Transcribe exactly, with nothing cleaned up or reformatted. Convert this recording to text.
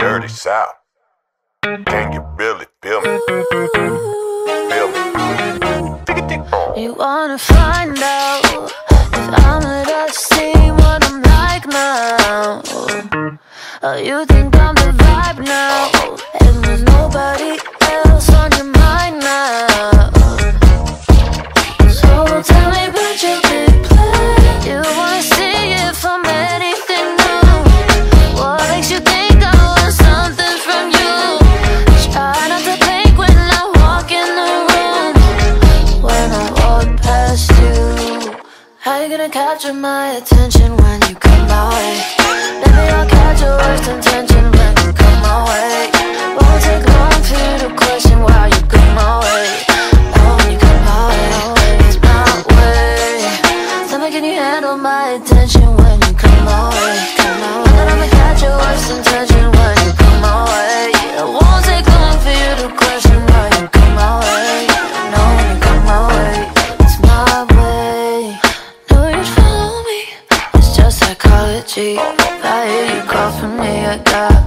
dirty south. Can you really feel me? Feel me? You wanna find out if I'm at a scene what I'm like now? Oh, you think I'm the vibe now, and there's nobody else on your mind now. So tell me about your big plan. You wanna see if I'm anything new? What makes you think I want something from you? Try not to blink when I walk in the room. When I walk past you, how you gonna capture my attention when you come my way? Maybe I'll catch your worst intention when you come my way. Won't take long for you to question why you come my way. Oh, when you come my way, it's my way. Tell me, can you handle my attention when you come my way? Come my way. Then I'ma catch your worst intention when you come my way. It won't take long for you to question why you come my way. No, when you come my way, it's my way. Knew you'd follow me, it's just psychology. If I hear you call for me, I got